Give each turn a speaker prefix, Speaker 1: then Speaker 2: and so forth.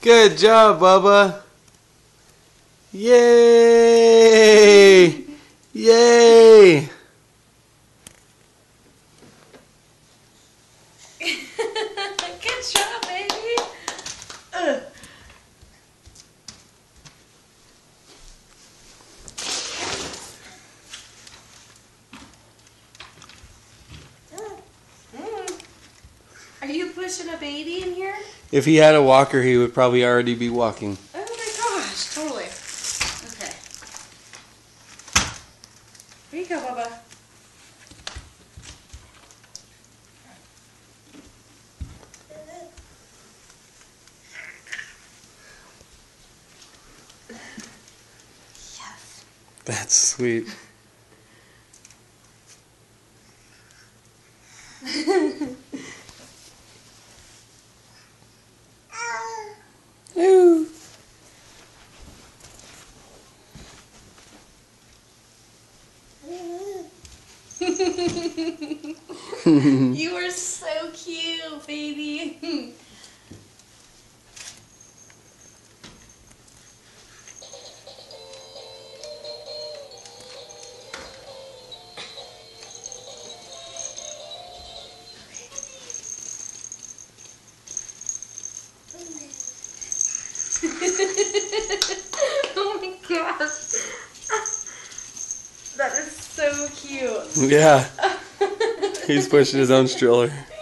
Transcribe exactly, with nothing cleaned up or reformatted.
Speaker 1: Good job, Bubba. Yay! Yay!
Speaker 2: Good job, baby. Ugh. Are you pushing a baby in here?
Speaker 1: If he had a walker, he would probably already be walking.
Speaker 2: Oh my gosh, totally. Okay. Here you go, Bubba. Yes.
Speaker 1: That's sweet. Ooh.
Speaker 2: You are so cute, baby. Oh my gosh. That is so cute.
Speaker 1: Yeah. He's pushing his own stroller.